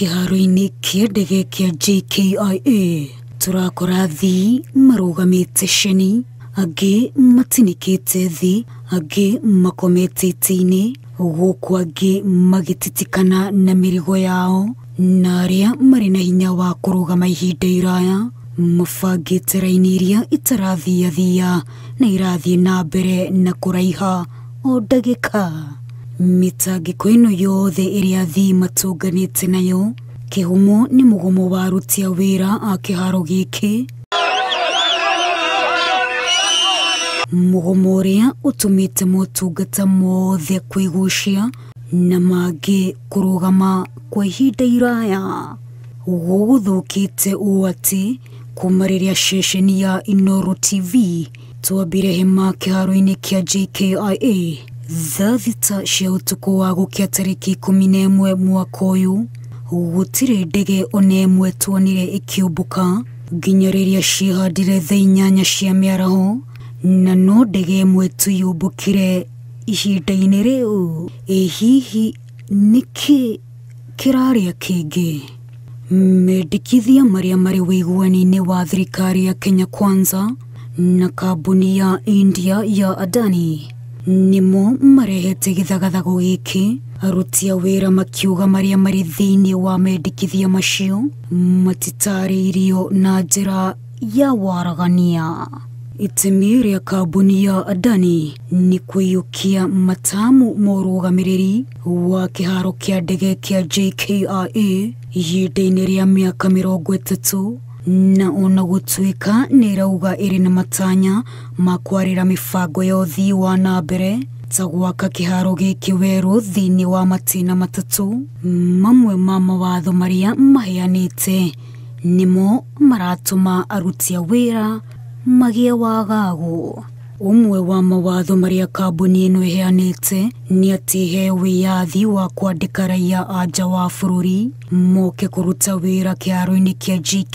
kĩharo-inĩ kĩa ndege kĩa JKIA turakora athii marugamĩte ceni, angĩ matinikĩte thĩ, angĩ makomete itĩ-inĩ, gũkũ angĩ magĩtitikana na mĩrigo yao, na arĩa marĩ na hinya wa kũrũgama ihinda iraya mabangĩte raini iria itarathiathia na irathiĩ na mbere na kũraiha o ndagĩka. Mĩtangĩko ĩno yothe ĩrĩa athii matũnganĩte nayo, kĩhumo nĩ mũgomo wa aruti a wĩra a kĩharo gĩkĩ, mũgomo ũrĩa ũtũmĩte motungata mothe kwĩgucia na mangĩ kũrũgama kwa ihinda iraya. Gũgũthũkĩte ũũ atĩ kuma rĩrĩa ceceni ya Inooro TV twambire hema kĩharo-inĩ kĩa JKIA thaa thita cia ũtukũ wa gũkia tarĩki 11 mwaka ũyũ, gũtirĩ ndege ona ĩmwe tuonire ĩkĩũmbũka nginya rĩrĩa ciĩhandire thaa 8 cia mĩaraho, na no ndege ĩmwe tu yũmbũkire ihinda-inĩ rĩu. Ĩ hihi nĩkĩ kĩrarĩa kĩngĩ? Mendekithia marĩa marĩ wĩiguani-inĩ wa thirikari ya Kenya Kwanza na kambuni ya India ya Adani nĩmo marehete gĩthagathago gĩkĩ, aruti a wĩra makiuga marĩa marĩ thĩinĩ wa mendekithia macio matitarĩirio na njĩra ya waragania. Itemi rĩa kambuni ya Adani nĩ kũiyũkia matamu morũgamĩrĩri wa kĩharo kĩa ndege kĩa JKIA ihinda-inĩ rĩa mĩaka 30, na ona gũtuĩka nĩ ĩrauga ĩrĩ na matanya ma kwarĩra mĩbango ya ũthii wa na mbere ta gwaka kĩharo gĩkĩ werũ thĩinĩ wa matĩna matatũ. Mamwe ma mawatho marĩa maheanĩte nĩmo maratũma aruti a wĩra magĩe wagagu. Ũmwe wa mawatho marĩa kambuni ĩno ĩheanĩte nĩ atĩ ĩheo wĩyathi wa kwandĩka raia a nja wa bũrũri moke kũruta wĩra kĩharo-inĩ kĩa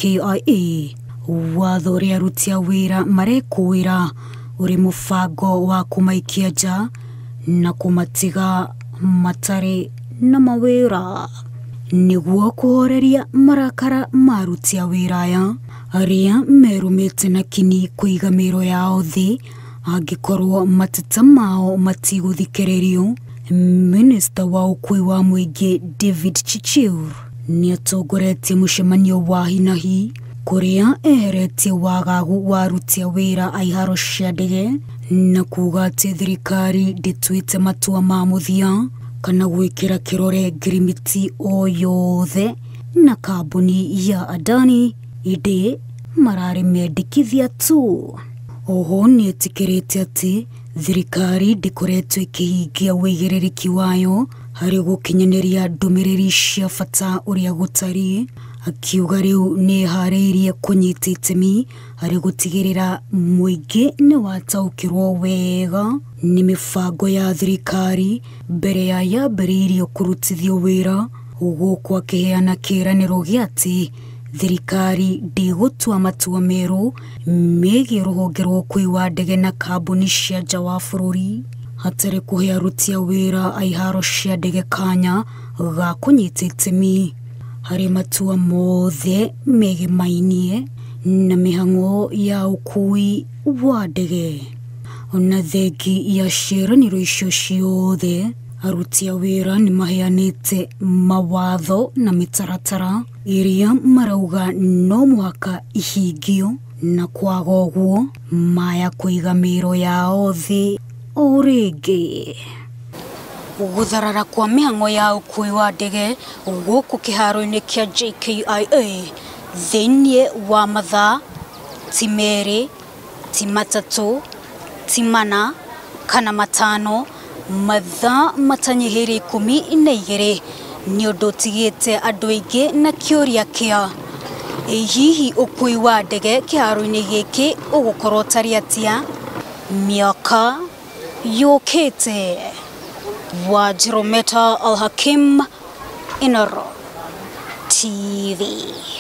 JKIA. Watho ũrĩa aruti a wĩra marekũĩra ũrĩ mũbango wa kũmaikia nja na kũmatiga matarĩ na mawĩra nĩguo kũhoreria marakara ma aruti a wĩra aya arĩa merũmĩte na kini kũiga mĩro yao thĩ angĩkorwo mateta mao matigũthikĩrĩrio. Minista wa ũkui wa mũingĩ David Chichir nĩ atongoretie mũcemanio wa hi na hi kũrĩa eheretie wagagu wa aruti a wĩra a iharo cia ndege na kuga atĩ thirikari ndĩtuĩte matua ma mũthia kana gwĩkĩra kĩrore ngirimiti o yothe na kambuni ya Adani, ĩndĩ mararĩ mendekithia tu. Oho nĩ ĩtĩkĩrĩte atĩ thirikari ndĩkoretwo ĩkĩhingia wĩigĩrĩrĩki wayo harĩ gũkinyanĩria ndũmĩrĩri cia bata ũrĩa gũtariĩ, akiuga rĩu nĩ ĩharĩirie kũnyita itemi harĩ gũtigĩrĩra mũingĩ nĩ wataũkĩrwo wega nĩ mĩbango ya thirikari mbere ya yambĩrĩirio kũrutithio wĩra, gũkũ akĩheana kĩĩranĩro gĩa atĩ thirikari ndĩgũtua matua merũ megiĩ rũhonge rwa ũkui wa ndege na kambuni cia nja wa bũrũri hatarĩ kũhe aruti a wĩra a iharo cia ndege kanya ga kũnyita itemi harĩ matua mothe megemainie na mĩhang'o ya ũkui wa ndege. Ona thengi ya ciĩranĩro icio ciothe, aruti a wĩra nĩ maheanĩte mawatho na mĩtaratara ĩrĩa marauga no mũhaka ihingio, na kwaga ũguo maya kũiga mĩro yao thĩ o rĩngĩ. Gũtharara kwa mĩhang'o ya ũkui wa ndege gũkũ kĩharo-inĩ kĩa JKIA thĩinĩ wa mathaa ti merĩ, ti matatũ, ti mana kana matano, mathaa matanyihĩire 12 nĩ ũndũ ũtigĩte andũ aingĩ na kĩũria kĩa hihi ũkui wa ndege kĩharo-inĩ gĩkĩ ũgũkorwo tari atĩa mĩaka yũkĩte. Wajirometa Al Hakim, Inooro TV.